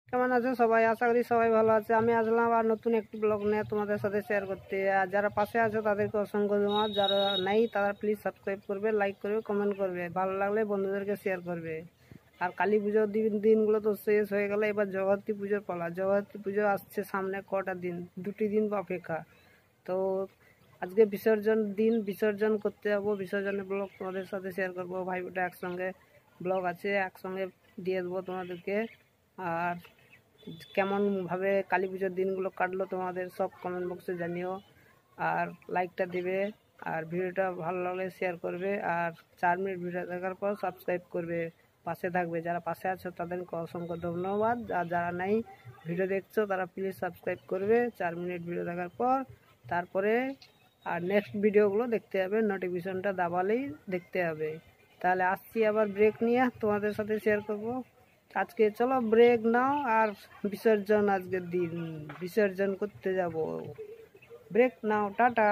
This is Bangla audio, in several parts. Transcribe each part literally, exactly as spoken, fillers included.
কেমন আছো সবাই? আশা করি সবাই ভালো আছে। আমি আসলাম আর নতুন একটি ব্লগ নিয়ে তোমাদের সাথে শেয়ার করতে। আর যারা পাশে আছে তাদেরকে অসংখ্য ধন্যবাদ, যারা নেই তারা প্লিজ সাবস্ক্রাইব করবে, লাইক করবে, কমেন্ট করবে, ভালো লাগলে বন্ধুদেরকে শেয়ার করবে। আর কালী পুজোর দিন দিনগুলো তো শেষ হয়ে গেলে, এবার জগদ্ধাত্রী পুজোর পালা। জগদ্ধাত্রী পুজো আসছে সামনে, কটা দিন, দুটি দিন অপেক্ষা। তো আজকে বিসর্জন দিন, বিসর্জন করতে যাবো। বিসর্জনের ব্লগ তোমাদের সাথে শেয়ার করবো। ভাই বোটা একসঙ্গে ব্লগ আছে, একসঙ্গে দিয়ে দেবো তোমাদেরকে। আর কেমনভাবে কালী পুজোর দিনগুলো কাটলো তোমাদের সব কমেন্ট বক্সে জানিও। আর লাইকটা দিবে, আর ভিডিওটা ভালো লাগলে শেয়ার করবে। আর চার মিনিট ভিডিও দেখার পর সাবস্ক্রাইব করবে, পাশে থাকবে। যারা পাশে আছো তাদেরকে অসংখ্য ধন্যবাদ। আর যারা নেই ভিডিও দেখছো তারা প্লিজ সাবস্ক্রাইব করবে চার মিনিট ভিডিও দেখার পর। তারপরে আর নেক্সট ভিডিওগুলো দেখতে হবে, নোটিফিকেশনটা দাবালেই দেখতে হবে। তাহলে আসছি আবার ব্রেক নিয়ে তোমাদের সাথে শেয়ার করবো। আজকে চলো ব্রেক নাও, আর বিসর্জন আজকের দিন, বিসর্জন করতে যাব। ব্রেক নাও, টাটা।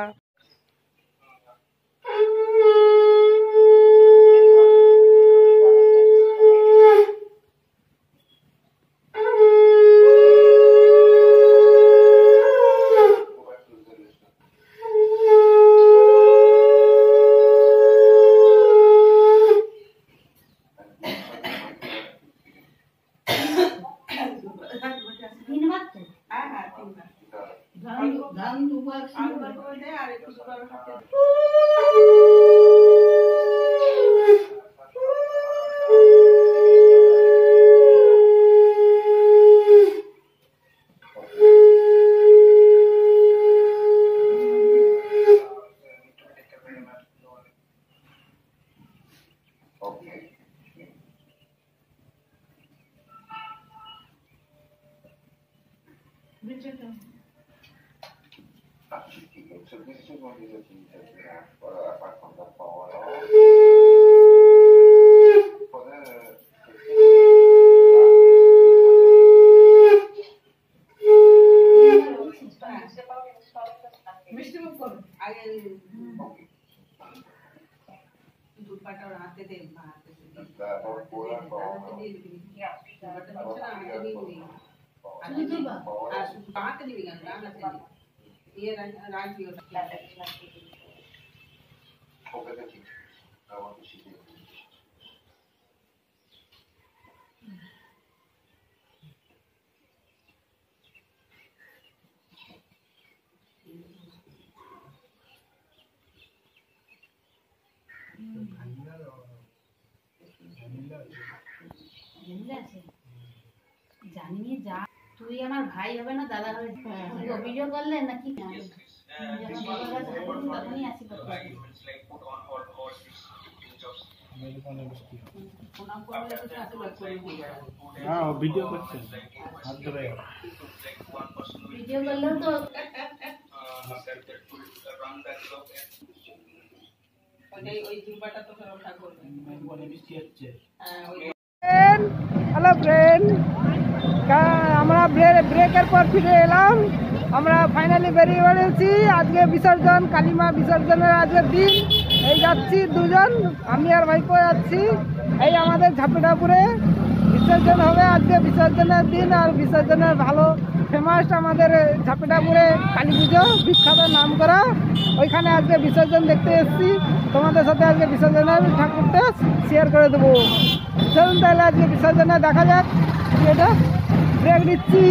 জানি যা তুই আমার ভাই হবে না দাদা হবে, অভিযোগ করলে নাকি তখনই আসি ভিডিও করছে, ভিডিও করলেও তো হ্যালো ফ্রেন্ড, আমরা ব্রেকের পর ফিরে এলাম। আমরা ফাইনালি বেরিয়ে পড়েছি। আজকে বিসর্জন, কালীমা বিসর্জনের আজকের দিন। এই যাচ্ছি দুজন, আমি আর ভাইপো যাচ্ছি। এই আমাদের ঝাপেটাপুরে বিসর্জন হবে আজকে, বিসর্জনের দিন। আর বিসর্জনের ভালো ফেমাস আমাদের ঝাপেটাপুরে কালী পুজো, বিখ্যাত নাম করা। ওইখানে আজকে বিসর্জন দেখতে এসেছি। তোমাদের সাথে আজকে বিসর্জনের ঠাকুরটা শেয়ার করে দেবো। চলুন তাহলে আজকে বিসর্জনে দেখা যাক। এটা ব্রেক নিচ্ছি।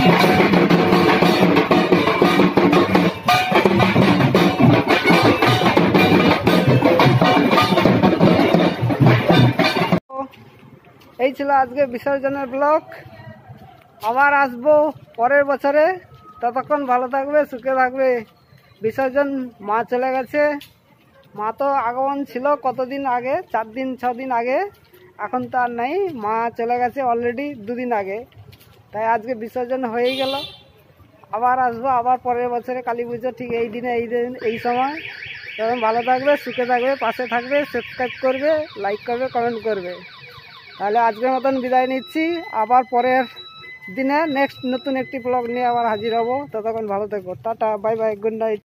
এই ছিল আজকে বিসর্জনের ব্লগ। আবার আসবো পরের বছরে, ততক্ষণ ভালো থাকবে, সুখে থাকবে। বিসর্জন মা চলে গেছে, মা তো আগমন ছিল কতদিন আগে, চার দিন ছ দিন আগে, এখন তো আর নেই। মা চলে গেছে অলরেডি দুদিন আগে, তাই আজকে বিসর্জন হয়েই গেল। আবার আসবো আবার পরের বছরে কালী পুজো ঠিক এই দিনে, এই দিন এই সময়। তখন ভালো থাকবে, সুখে থাকবে, পাশে থাকবে, সাবস্ক্রাইব করবে, লাইক করবে, কমেন্ট করবে। তাহলে আজকের মতন বিদায় নিচ্ছি। আবার পরের দিনে নেক্সট নতুন একটি ব্লগ নিয়ে আবার হাজির হব। ততক্ষণ ভালো থাকবো। Tata, bye bye, good night.